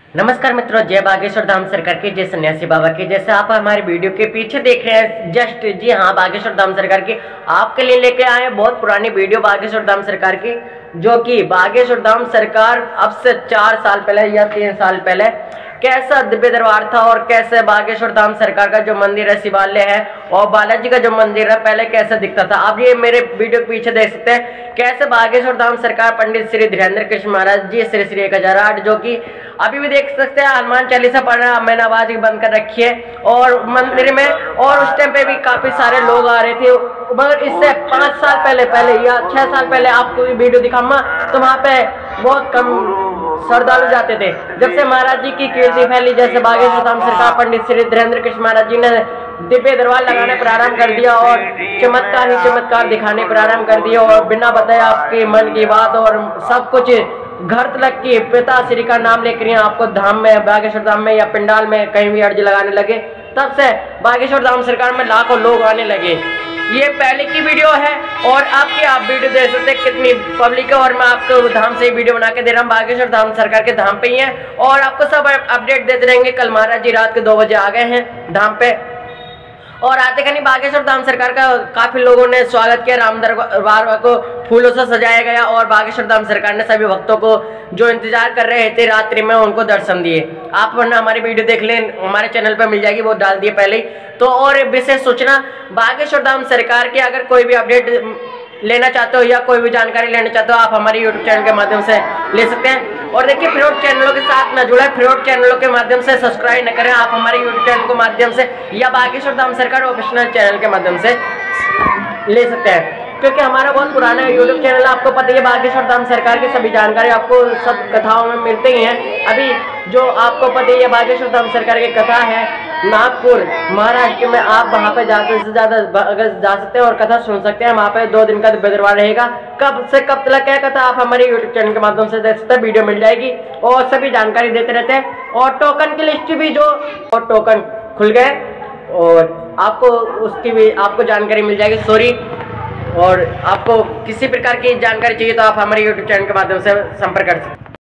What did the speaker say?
नमस्कार मित्रों, जय बागेश्वर धाम सरकार की, जय सन्यासी बाबा की। जैसे आप हमारे वीडियो के पीछे देख रहे हैं, जस्ट जी हाँ, बागेश्वर धाम सरकार की आपके लिए लेके आए हैं बहुत पुरानी वीडियो बागेश्वर धाम सरकार की, जो कि बागेश्वर धाम सरकार अब से 4 साल पहले या 3 साल पहले कैसा दिव्य दरबार था और कैसे बागेश्वर धाम सरकार का जो मंदिर है, शिवालय है और बालाजी का जो मंदिर है पहले कैसा दिखता था। आप ये मेरे वीडियो के पीछे देख सकते हैं कैसे बागेश्वर धाम सरकार पंडित श्री धीरेन्द्र कृष्ण महाराज जी श्री श्री 1008, जो कि अभी भी देख सकते हैं हनुमान चालीसा पढ़ रहा है। मैंने आवाज बंद कर रखी है और मंदिर में, और उस टाइम पे भी काफी सारे लोग आ रहे थे, मगर इससे 5 साल पहले या 6 साल पहले आपको वीडियो दिखाऊंगा तो वहाँ पे बहुत कम श्रद्धालु जाते थे। जब से महाराज जी की कीर्ति फैली, जैसे बागेश्वर धाम सरकार पंडित श्री धीरेन्द्र कृष्ण महाराज जी ने दिव्य दरबार लगाने प्रारंभ कर दिया और चमत्कार ही चमत्कार दिखाने प्रारंभ कर दिया, और बिना बताए आपके मन की बात और सब कुछ घर तक की पिता श्री का नाम लेकर आपको धाम में, बागेश्वर धाम में या पंडाल में कहीं भी अर्जी लगाने लगे, तब से बागेश्वर धाम सरकार में लाखों लोग आने लगे। ये पहले की वीडियो है और आपकी आप वीडियो देख सकते हैं कितनी पब्लिक है, और मैं आपको धाम से ही वीडियो बना के दे रहा हूँ। बागेश्वर धाम सरकार के धाम पे ही है और आपको सब अपडेट देते रहेंगे। कल महाराज जी रात के 2 बजे आ गए हैं धाम पे, और आते का नहीं बागेश्वर धाम सरकार का काफी लोगों ने स्वागत किया। राम दरबार को फूलों से सजाया गया और बागेश्वर धाम सरकार ने सभी भक्तों को जो इंतजार कर रहे थे रात्रि में उनको दर्शन दिए। आप वरना हमारी वीडियो देख लें, हमारे चैनल पर मिल जाएगी, वो डाल दिए पहले ही। तो और विशेष सूचना बागेश्वर धाम सरकार की, अगर कोई भी अपडेट लेना चाहते हो या कोई भी जानकारी लेना चाहते हो, आप हमारे यूट्यूब चैनल के माध्यम से ले सकते हैं। और देखिए, फ्रॉड चैनलों के साथ न जुड़े, फ्रॉड चैनलों के माध्यम से सब्सक्राइब न करें। आप हमारे यूट्यूब चैनल के माध्यम से या बागेश्वर धाम सरकार ऑफिशियल चैनल के माध्यम से ले सकते हैं, क्योंकि हमारा बहुत पुराना यूट्यूब चैनल, आपको पता है बागेश्वर धाम सरकार की सभी जानकारी आपको सब कथाओं में मिलते ही हैं। अभी जो आपको पता है बागेश्वर धाम सरकार की कथा है नागपुर महाराष्ट्र में, आप वहाँ पे ज़्यादा से ज़्यादा अगर जा सकते हैं और कथा सुन सकते हैं। वहाँ पे 2 दिन का दिव्य दरबार रहेगा। कब से कब तक है कथा, आप हमारे यूट्यूब चैनल के माध्यम से देख सकते हैं, वीडियो मिल जाएगी और सभी जानकारी देते रहते हैं। और टोकन की लिस्ट भी जो, और टोकन खुल गए और आपको उसकी भी आपको जानकारी मिल जाएगी। सॉरी, और आपको किसी प्रकार की जानकारी चाहिए तो आप हमारे यूट्यूब चैनल के माध्यम से संपर्क कर सकते हैं।